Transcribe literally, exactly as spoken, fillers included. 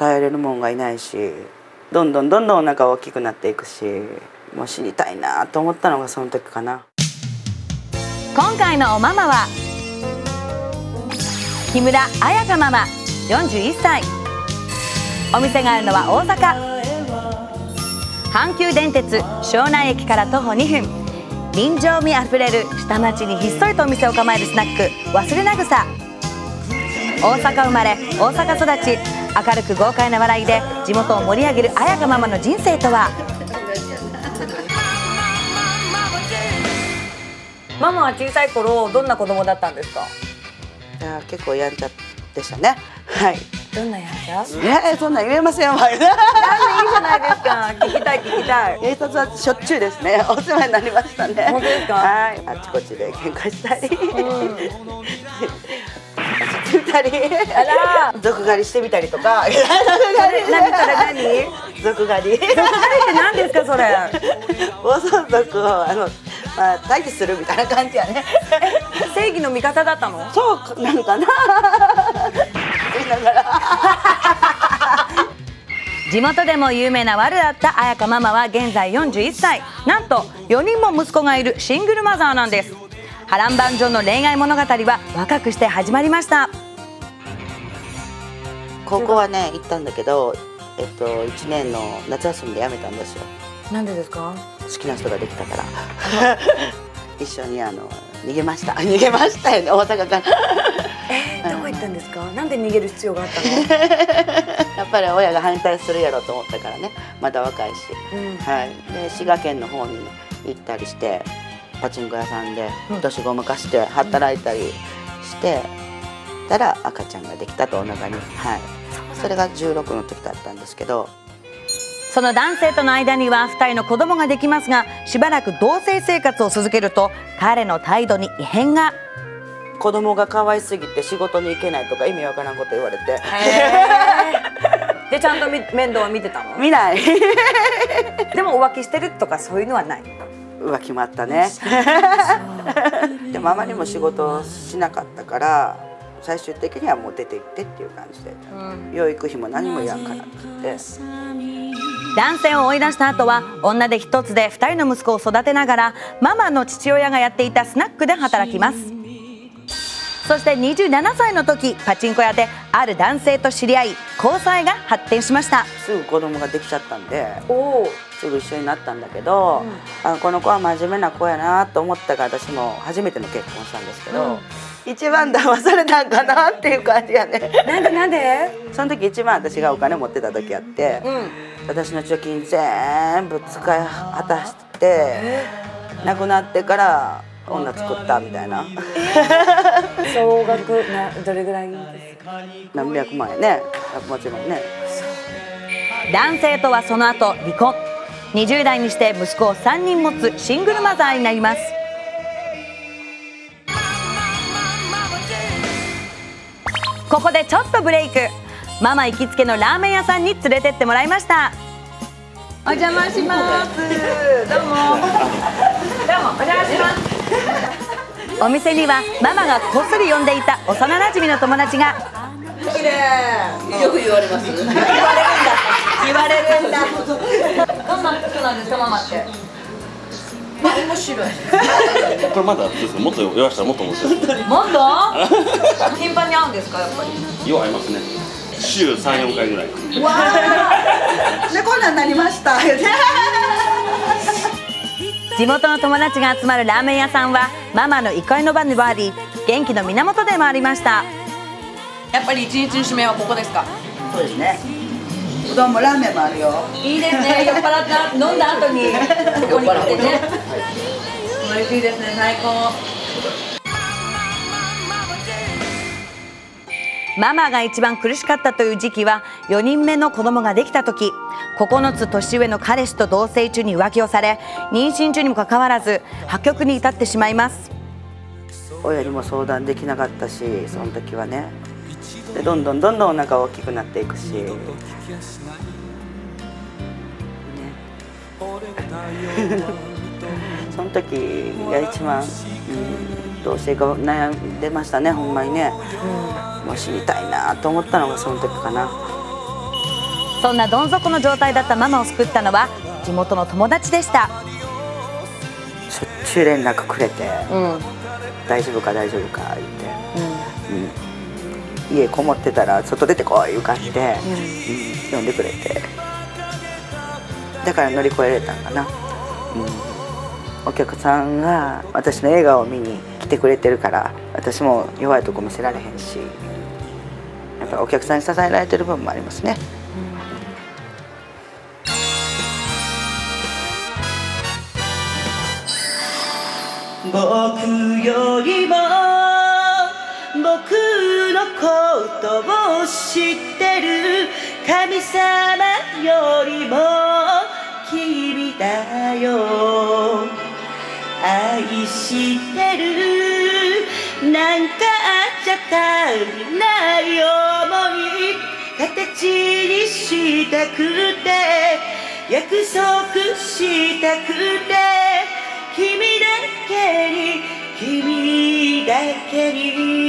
えれるもんがいないし、どんどんどんどんお腹大きくなっていくし、もう死にたいなと思ったのがその時かな。 今回のおママは木村彩香ママよんじゅういっさい。お店があるのは大阪。阪急電鉄庄内駅から徒歩にふん、人情味あふれる下町にひっそりとお店を構えるスナック忘れなぐさ。大阪生まれ大阪育ち、明るく豪快な笑いで地元を盛り上げる彩香ママの人生とは。ママは小さい頃どんな子供だったんですか？ いや結構やんちゃでしたね。はい。 どんなやんちゃ？ えー、そんなん言えませんわ。 なんでいいじゃないですか。聞きたい聞きたい。 警察はしょっちゅうですね。お世話になりましたね。 本当ですか？ はい。あちこちで喧嘩したり。うんたり、あら、俗狩りしてみたりとか。 何それ何？ 俗狩り。 俗狩りって何ですかそれ？ 暴走族をあのまあ退治するみたいな感じやね。 正義の味方だったの？ そうなんかな。 地元でも有名なワルだった彩香ママは現在よんじゅういっさい。なんとよにんも息子がいるシングルマザーなんです。波乱万丈の恋愛物語は若くして始まりました。 高校はね行ったんだけど、えっといちねんの夏休みで辞めたんですよ。 なんでですか？ 好きな人ができたから一緒にあの逃げました。逃げましたよね、大阪から。 えー、どこ行ったんですか？なんで逃げる必要があったの？ やっぱり親が反対するやろと思ったからね、まだ若いし、うん、はい。で滋賀県の方に行ったりして、パチンコ屋さんで年ごまかして働いたりしてたら赤ちゃんができたと、お腹に。はい。それがじゅうろくの時だったんですけど、 その男性との間にはふたりの子供ができますが、しばらく同棲生活を続けると彼の態度に異変が。 子供が可愛すぎて仕事に行けないとか意味わからんこと言われて。 でちゃんと面倒は見てたの？ 見ない。 でも浮気してるとかそういうのはない？ 浮気もあったね。でもあまりも仕事をしなかったから最終的にはもう出て行ってっていう感じで、うん、養育費も何もいらんからって言って。 男性を追い出した後は女手一つでふたりの息子を育てながらママの父親がやっていたスナックで働きます。そしてにじゅうななさいの時、パチンコ屋である男性と知り合い交際が発展しました。 すぐ子供ができちゃったんで、おすぐ一緒になったんだけど、うん、あこの子は真面目な子やなと思ったから私も初めての結婚したんですけど、うん、一番騙されたんかなっていう感じやね。 なんでなんで？ その時一番私がお金持ってた時あって、うん、私の貯金全部使い果たして亡くなってから女作ったみたいな。 総額などれぐらいですか？ 何百万円ね、もちろんね。 男性とはその後離婚。にじゅう代にして息子をさんにん持つシングルマザーになります。ここでちょっとブレイク。ママ行きつけのラーメン屋さんに連れてってもらいました。お邪魔します。どうも。どうもお邪魔します。お店にはママがこっそり呼んでいた幼馴染の友達が。 綺麗。よく言われます。言われるんだ。 言われるんだ。どんな人なんですかママって。面白い。 これまだもっと言わしたらもっと面白い。もっと？ 頻繁に会うんですかやっぱり。 よう会いますね。週さん、よんかいぐらい。 わあ。でこんなになりました。 地元の友達が集まるラーメン屋さんはママの憩いの場でもあり元気の源でもありました。やっぱり一日の締めはここですか？ そうですね。うどんもラーメンもあるよ。 いいですね。酔っ払った飲んだ後にここに来てね。美味しいですね。最高。ママが一番苦しかったという時期はよにんめの子供ができた時、ここのつ年上の彼氏と同棲中に浮気をされ、妊娠中にもかかわらず破局に至ってしまいます。 親にも相談できなかったし、その時はね。でどんどんどんどんお腹大きくなっていくし、ね、その時が一番、うん、どうしていいか悩んでましたね、ほんまにね。うん、もう死にたいなと思ったのがその時かな。 そんなどん底の状態だったママを救ったのは地元の友達でした。 しょっちゅう連絡くれて、 うん、 大丈夫か大丈夫か言って、うんうん、家こもってたら外出てこい言う感じで、うんうん、呼んでくれて、だから乗り越えれたんかな、うん、お客さんが私の笑顔を見に来てくれてるから私も弱いとこ見せられへんし、やっぱりお客さんに支えられてる部分もありますね。僕よりも僕のことを知ってる神様よりも君だよ、愛してるなんかじゃ足りない想い形にしたくて約束したくて君だけに君だけに